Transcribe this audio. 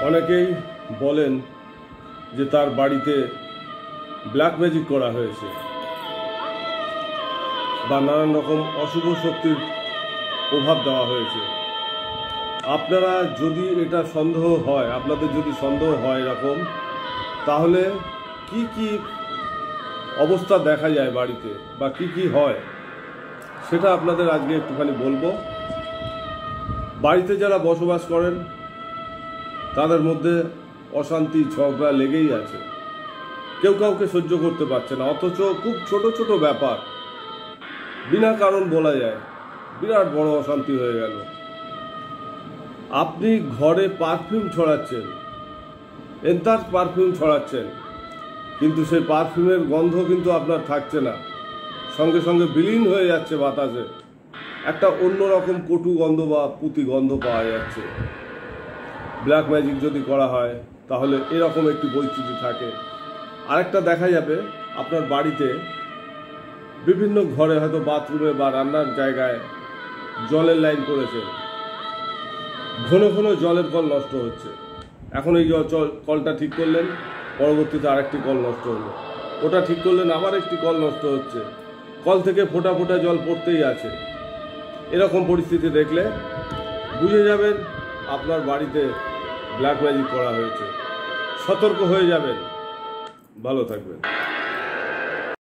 অনেকেই বলেন যে তার বাড়িতে ব্ল্যাক ম্যাজিক করা হয়েছে বা নানান রকম অশুভ শক্তির প্রভাব দেওয়া হয়েছে। আপনারা যদি এটা সন্দেহ হয়, আপনাদের যদি সন্দেহ হয় এরকম, তাহলে কি কি অবস্থা দেখা যায় বাড়িতে বা কি কি হয় সেটা আপনাদের আজকে একটুখানি বলবো। বাড়িতে যারা বসবাস করেন তাদের মধ্যে অশান্তি ঝগড়া লেগেই আছে, কেউ কাউকে সহ্য করতে পারছে না, অথচ খুব ছোট ছোট ব্যাপার বিনা কারণ বলা যায় বিরাট বড় অশান্তি হয়ে গেল। আপনি ঘরে পারফিউম ছড়াচ্ছেন, এন্তার পারফিউম ছড়াচ্ছেন, কিন্তু সেই পারফিউমের গন্ধ কিন্তু আপনার থাকছে না, সঙ্গে সঙ্গে বিলীন হয়ে যাচ্ছে বাতাসে, একটা অন্যরকম কটু গন্ধ বা পুঁতি গন্ধ পাওয়া যাচ্ছে। ব্ল্যাক ম্যাজিক যদি করা হয় তাহলে এরকম একটি পরিস্থিতি থাকে। আরেকটা দেখা যাবে, আপনার বাড়িতে বিভিন্ন ঘরে হয়তো বাথরুমে বা রান্নার জায়গায় জলের লাইন করেছে, ঘন ঘন জলের কল নষ্ট হচ্ছে। এখন এই কলটা ঠিক করলেন, পরবর্তীতে আরেকটি কল নষ্ট হলো, ওটা ঠিক করলেন, আবার একটি কল নষ্ট হচ্ছে, কল থেকে ফোঁটা ফোঁটা জল পড়তেই আছে। এরকম পরিস্থিতি দেখলে বুঝে যাবেন আপনার বাড়িতে ব্ল্যাক ম্যাজিক করা হয়েছে। সতর্ক হয়ে যাবেন। ভালো থাকবেন।